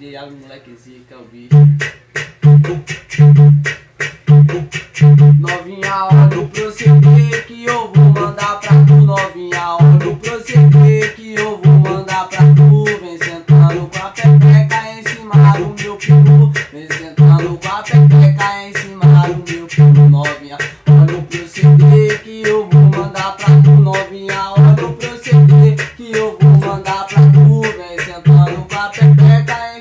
DJ Alves, moleque zica, o bicho. Novinha, olha o proceder que eu vou mandar pra tu. Novinha, olha o proceder que eu vou mandar pra tu. Vem sentando com a pepeca em cima do meu peru. Vem sentando com a pepeca em cima do meu peru. Novinha, olha o proceder que eu vou mandar pra tu. Novinha, olha o proceder que eu vou mandar pra tu. Vem sentando com a pepeca